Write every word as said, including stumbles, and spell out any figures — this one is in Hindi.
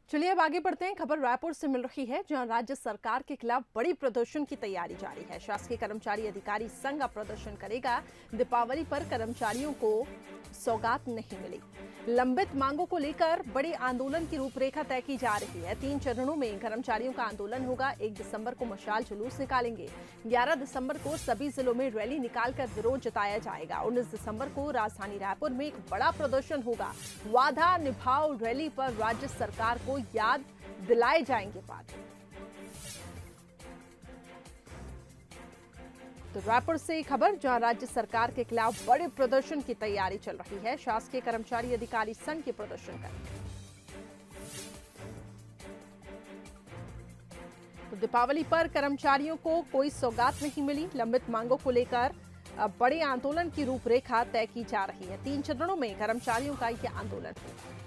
चलिए अब आगे बढ़ते हैं। खबर रायपुर से मिल रही है, जहां राज्य सरकार के खिलाफ बड़ी प्रदर्शन की तैयारी जारी है। शासकीय कर्मचारी अधिकारी संघ अब प्रदर्शन करेगा। दीपावली पर कर्मचारियों को सौगात नहीं मिली। लंबित मांगों को लेकर बड़े आंदोलन की रूपरेखा तय की जा रही है। तीन चरणों में कर्मचारियों का आंदोलन होगा। एक दिसंबर को मशाल जुलूस निकालेंगे। ग्यारह दिसंबर को सभी जिलों में रैली निकालकर विरोध जताया जाएगा। उन्नीस दिसंबर को राजधानी रायपुर में एक बड़ा प्रदर्शन होगा। वादा निभाओ रैली पर राज्य सरकार को याद दिलाए जाएंगे वादे। तो रायपुर से खबर, जहां राज्य सरकार के खिलाफ बड़े प्रदर्शन की तैयारी चल रही है। शासकीय कर्मचारी अधिकारी संघ के प्रदर्शन करेंगे। तो दीपावली पर कर्मचारियों को कोई सौगात नहीं मिली। लंबित मांगों को लेकर बड़े आंदोलन की रूपरेखा तय की जा रही है। तीन चरणों में कर्मचारियों का यह आंदोलन होगा।